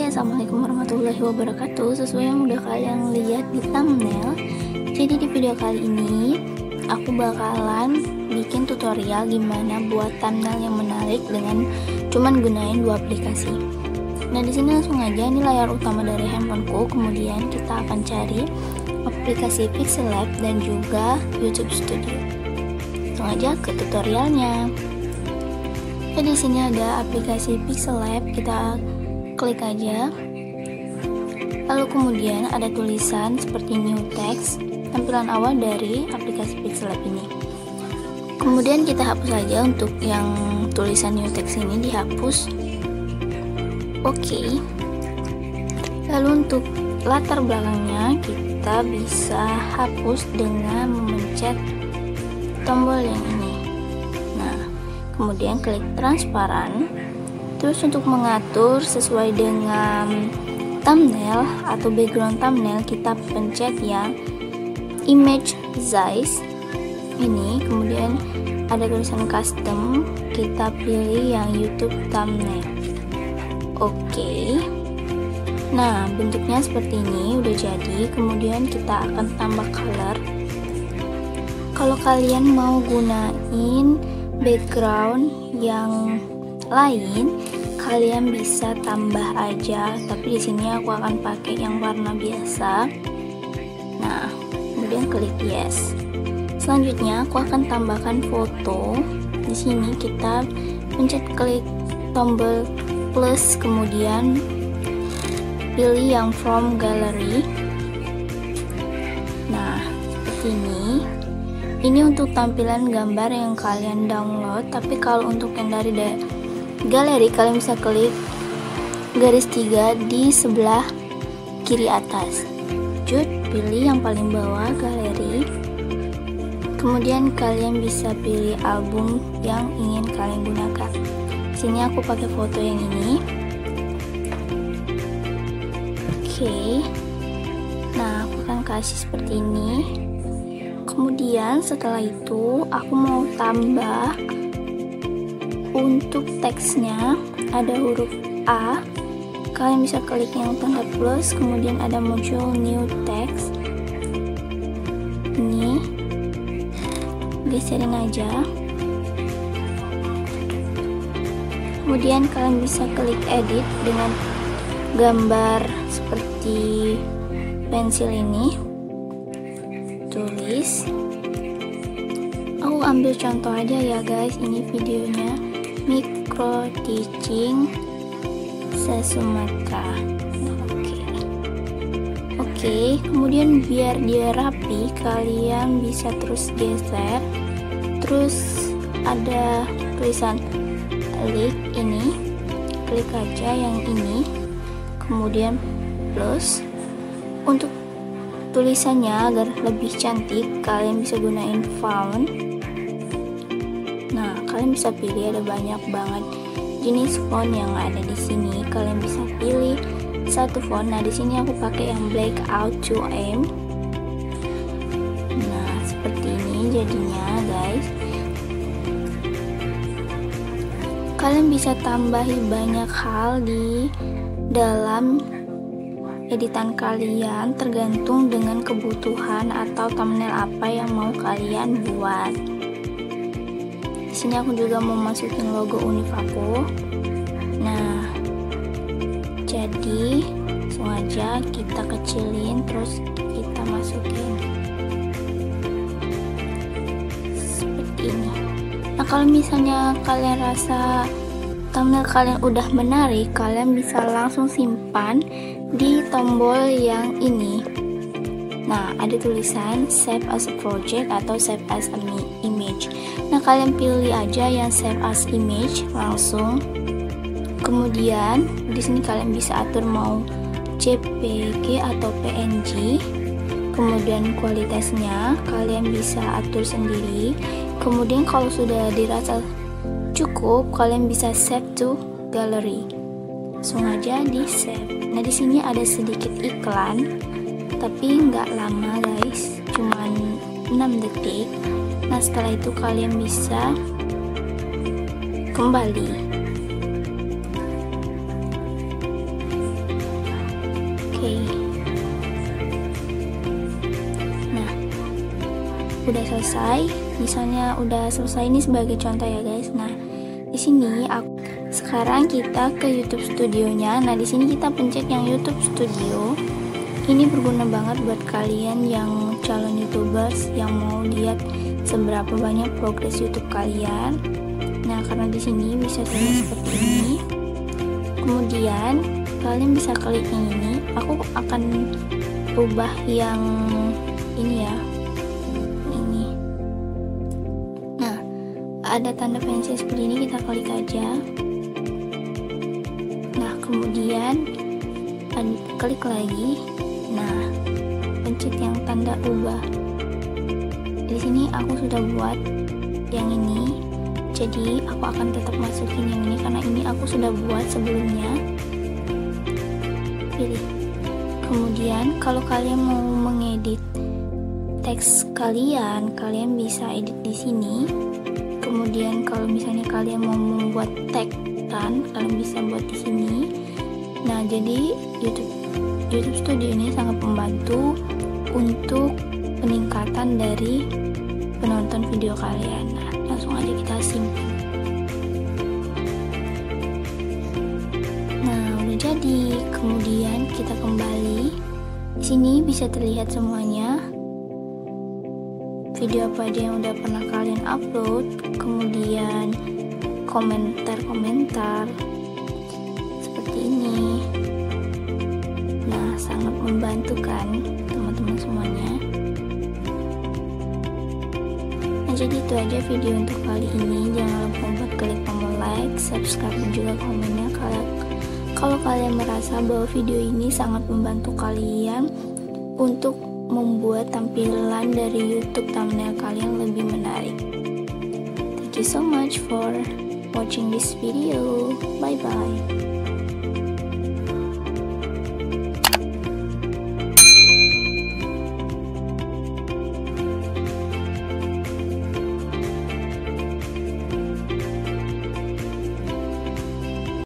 Assalamualaikum warahmatullahi wabarakatuh. Sesuai yang udah kalian lihat di thumbnail, jadi di video kali ini aku bakalan bikin tutorial gimana buat thumbnail yang menarik dengan cuman gunain dua aplikasi. Nah, di sini langsung aja, ini layar utama dari handphoneku. Kemudian kita akan cari aplikasi Pixellab dan juga YouTube Studio. Langsung aja ke tutorialnya. Nah, di sini ada aplikasi Pixellab, kita klik aja. Lalu kemudian ada tulisan seperti new text, tampilan awal dari aplikasi Pixellab ini. Kemudian kita hapus aja untuk yang tulisan new text ini, dihapus. Oke. Lalu untuk latar belakangnya kita bisa hapus dengan memencet tombol yang ini. Nah, kemudian klik transparan. Terus untuk mengatur sesuai dengan thumbnail atau background thumbnail, kita pencet yang image size ini. Kemudian ada tulisan custom, kita pilih yang YouTube thumbnail. Oke. Nah, bentuknya seperti ini udah jadi. Kemudian kita akan tambah color. Kalau kalian mau gunain background yang lain, kalian bisa tambah aja, tapi di sini aku akan pakai yang warna biasa. Nah, kemudian klik yes. Selanjutnya aku akan tambahkan foto. Di sini kita pencet klik tombol plus, kemudian pilih yang from gallery. Nah, seperti ini. Ini untuk tampilan gambar yang kalian download, tapi kalau untuk yang dari galeri, kalian bisa klik garis 3 di sebelah kiri atas. Pilih yang paling bawah galeri. Kemudian kalian bisa pilih album yang ingin kalian gunakan. Sini aku pakai foto yang ini. Oke. Nah, aku akan kasih seperti ini. Kemudian setelah itu aku mau tambah untuk teksnya, ada huruf A. Kalian bisa klik yang tanda plus, kemudian ada muncul new text. Ini geserin aja. Kemudian kalian bisa klik edit dengan gambar seperti pensil ini. Tulis. Aku ambil contoh aja ya guys, ini videonya. Micro teaching se-Sumatera. Oke, kemudian biar dia rapi, kalian bisa terus geser. Terus ada tulisan link ini, klik aja yang ini, kemudian plus. Untuk tulisannya agar lebih cantik, kalian bisa gunain font. Nah, kalian bisa pilih, ada banyak banget jenis font yang ada di sini. Kalian bisa pilih satu font. Nah, di sini aku pakai yang Blackout 2M. Nah, seperti ini jadinya, guys. Kalian bisa tambahi banyak hal di dalam editan kalian, tergantung dengan kebutuhan atau thumbnail apa yang mau kalian buat. Di sini aku juga mau masukin logo univ aku. Nah, jadi sengaja kita kecilin, terus kita masukin seperti ini. Nah, kalau misalnya kalian rasa thumbnail kalian udah menarik, kalian bisa langsung simpan di tombol yang ini. Nah, ada tulisan save as a project atau save as an image. Nah, kalian pilih aja yang save as image langsung. Kemudian di sini kalian bisa atur mau JPG atau PNG. Kemudian kualitasnya kalian bisa atur sendiri. Kemudian kalau sudah dirasa cukup, kalian bisa save to gallery. Langsung aja di save. Nah, di sini ada sedikit iklan, tapi nggak lama guys, cuman 6 detik. Nah, setelah itu kalian bisa kembali. Oke. Nah, udah selesai. Misalnya udah selesai, ini sebagai contoh ya guys. Nah, di sini sekarang kita ke YouTube Studionya. Nah, di sini kita pencet yang YouTube Studio. Ini berguna banget buat kalian yang calon YouTubers yang mau lihat seberapa banyak progres YouTube kalian. Nah, karena di sini bisa terlihat seperti ini. Kemudian kalian bisa klik yang ini. Aku akan ubah yang ini ya. Ini. Nah, ada tanda pensil seperti ini, kita klik aja. Nah, kemudian klik lagi. Nah, pencet yang tanda ubah. Di sini aku sudah buat yang ini. Jadi aku akan tetap masukin yang ini karena ini aku sudah buat sebelumnya. Pilih. Kemudian kalau kalian mau mengedit teks kalian bisa edit di sini. Kemudian kalau misalnya kalian mau membuat tag kan, kalian bisa buat di sini. Nah, jadi YouTube Studio ini sangat membantu untuk peningkatan dari penonton video kalian. Nah, langsung aja kita simpan. Nah, udah jadi. Kemudian kita kembali. Di sini bisa terlihat semuanya. Video apa aja yang udah pernah kalian upload, kemudian komentar-komentar seperti ini. Nah, sangat membantu kan teman-teman semuanya. Nah, jadi itu aja video untuk kali ini. Jangan lupa buat klik tombol like, subscribe, dan juga komennya kalau kalian merasa bahwa video ini sangat membantu kalian untuk membuat tampilan dari YouTube thumbnail kalian lebih menarik. Thank you so much for watching this video. Bye bye.